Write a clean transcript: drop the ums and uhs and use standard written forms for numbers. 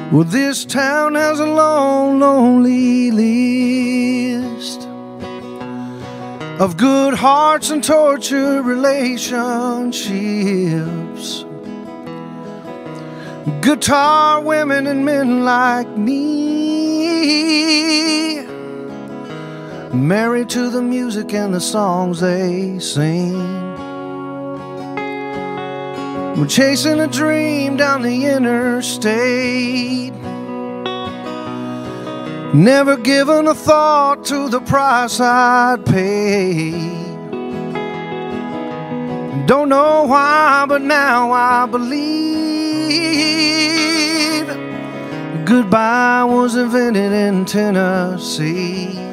Well, this town has a long, lonely list of good hearts and tortured relationships. Guitar women and men like me, married to the music and the songs they sing. We're chasing a dream down the interstate, never given a thought to the price I'd pay. Don't know why, but now I believe goodbye was invented in Tennessee.